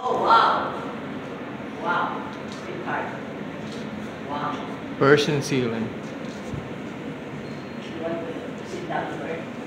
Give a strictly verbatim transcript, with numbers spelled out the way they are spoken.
Oh, wow. Wow. Big heart. Wow. Persian ceiling. You want to sit down first?